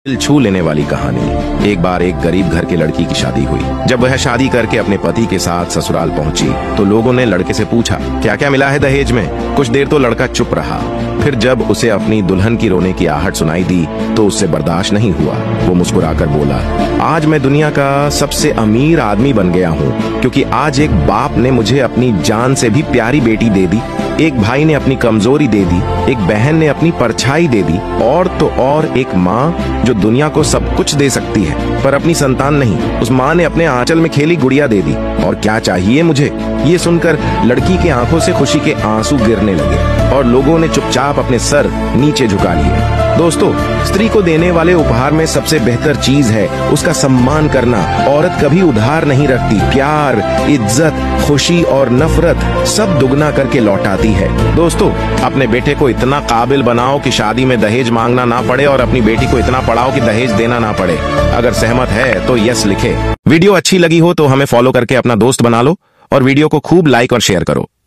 दिल छू लेने वाली कहानी। एक बार एक गरीब घर के लड़की की शादी हुई। जब वह शादी करके अपने पति के साथ ससुराल पहुंची तो लोगों ने लड़के से पूछा, क्या क्या मिला है दहेज में? कुछ देर तो लड़का चुप रहा। फिर जब उसे अपनी दुल्हन की रोने की आहट सुनाई दी तो उससे बर्दाश्त नहीं हुआ। वो मुस्कुराकर बोला, आज मैं दुनिया का सबसे अमीर आदमी बन गया हूँ, क्योंकि आज एक बाप ने मुझे अपनी जान से भी प्यारी बेटी दे दी, एक भाई ने अपनी कमजोरी दे दी, एक बहन ने अपनी परछाई दे दी, और तो और एक माँ जो दुनिया को सब कुछ दे सकती है पर अपनी संतान नहीं। उस माँ ने अपने आंचल में खेली गुड़िया दे दी, और क्या चाहिए मुझे? ये सुनकर लड़की की आंखों से खुशी के आंसू गिरने लगे और लोगों ने चुपचाप अपने सर नीचे झुका लिए। दोस्तों, स्त्री को देने वाले उपहार में सबसे बेहतर चीज है उसका सम्मान करना। औरत कभी उधार नहीं रखती, प्यार, इज्जत, खुशी और नफरत सब दुगना करके लौटाती है। दोस्तों, अपने बेटे को इतना काबिल बनाओ कि शादी में दहेज मांगना ना पड़े, और अपनी बेटी को इतना पढ़ाओ कि दहेज देना ना पड़े। अगर सहमत है तो यस लिखे। वीडियो अच्छी लगी हो तो हमें फॉलो करके अपना दोस्त बना लो और वीडियो को खूब लाइक और शेयर करो।